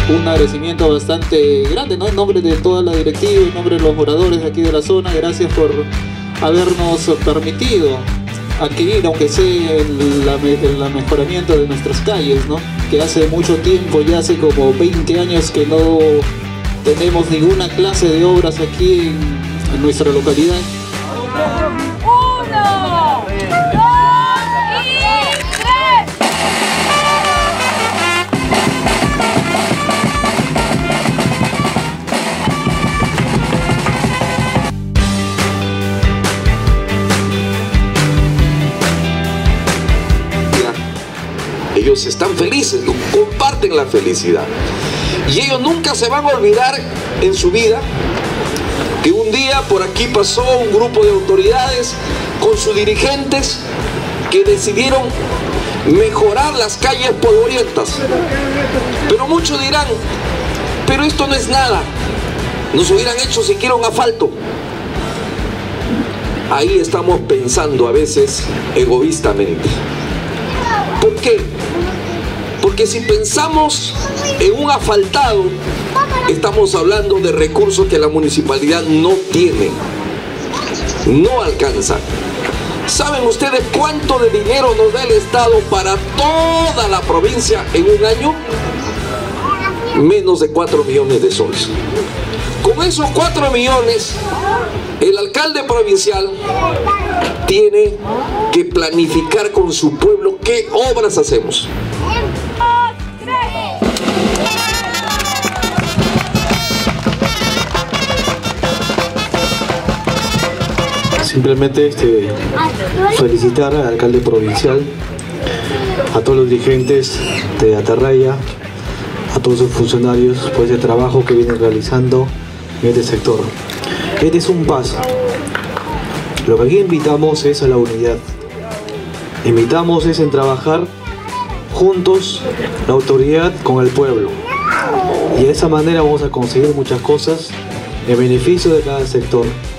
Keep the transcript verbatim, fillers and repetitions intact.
un agradecimiento bastante grande, ¿no? En nombre de toda la directiva, en nombre de los moradores de aquí de la zona, gracias por habernos permitido adquirir, aunque sea el, la, el mejoramiento de nuestras calles, ¿no? Que hace mucho tiempo, ya hace como veinte años que no tenemos ninguna clase de obras aquí en, en nuestra localidad. ¡Uno! ¡Dos! ¡Y tres! Ellos están felices, comparten la felicidad. Y ellos nunca se van a olvidar en su vida que un día por aquí pasó un grupo de autoridades con sus dirigentes que decidieron mejorar las calles polvorientas. Pero muchos dirán, pero esto no es nada, nos hubieran hecho siquiera un asfalto. Ahí estamos pensando a veces egoístamente. ¿Por qué? Porque si pensamos en un asfaltado, estamos hablando de recursos que la municipalidad no tiene, no alcanza. ¿Saben ustedes cuánto de dinero nos da el Estado para toda la provincia en un año? Menos de cuatro millones de soles. Con esos cuatro millones, el alcalde provincial tiene que planificar con su pueblo qué obras hacemos. Simplemente este, felicitar al alcalde provincial, a todos los dirigentes de Atarraya, a todos sus funcionarios por ese trabajo que vienen realizando en este sector. Este es un paso. Lo que aquí invitamos es a la unidad. Invitamos es en trabajar juntos, la autoridad con el pueblo. Y de esa manera vamos a conseguir muchas cosas en beneficio de cada sector.